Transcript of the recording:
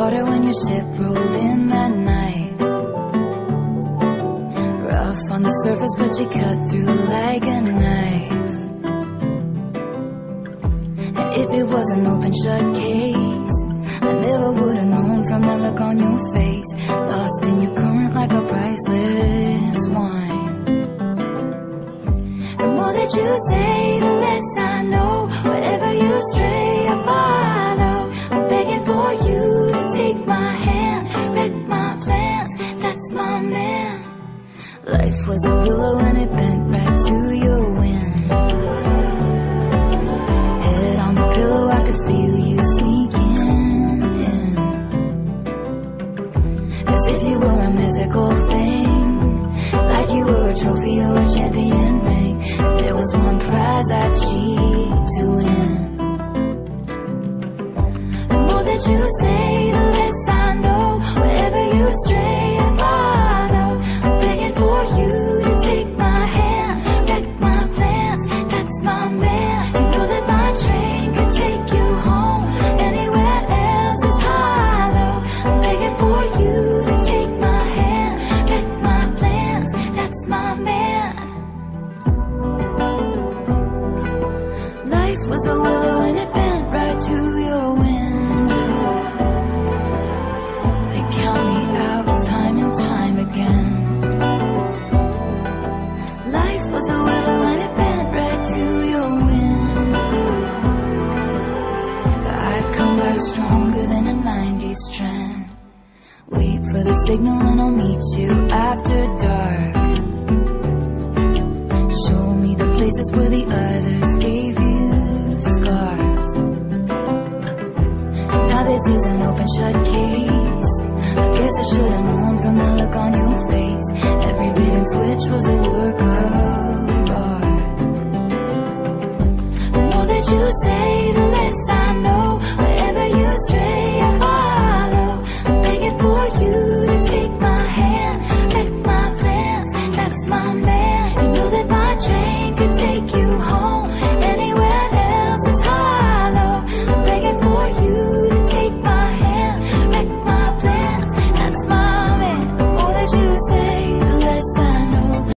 water when your ship rolled in that night. Rough on the surface, but you cut through like a knife. And if it was an open shut case, I never would've known from the look on your face. Lost in your current like a priceless wine. The more that you say, the less I know. Wherever you stray, I follow. I'm begging for you to take my hand, wreck my plans, that's my man. Life was a willow and it bent right to your wind. Head on the pillow, I could feel you sneaking in, as if you were a mythical thing, like you were a trophy or a champion ring. There was one prize I'd cheat to win. The more that you say, the less I know. Wherever you stray, I follow. I'm begging for you to take my hand, wreck my plans, that's my man. You know that my train could take you home. Anywhere else is hollow. I'm begging for you to take my hand, wreck my plans, that's my man. Life was a willow and it bent right to your window. They count me out time and time again. Life was a willow and it bent right to your window. I come back stronger than a 90s trend. Wait for the signal and I'll meet you after dark. Show me the places where the others gave you scars. Now this is an open shut case. I guess I should've known from the look on your face. Every bit and switch was a work of art. The more that you say, the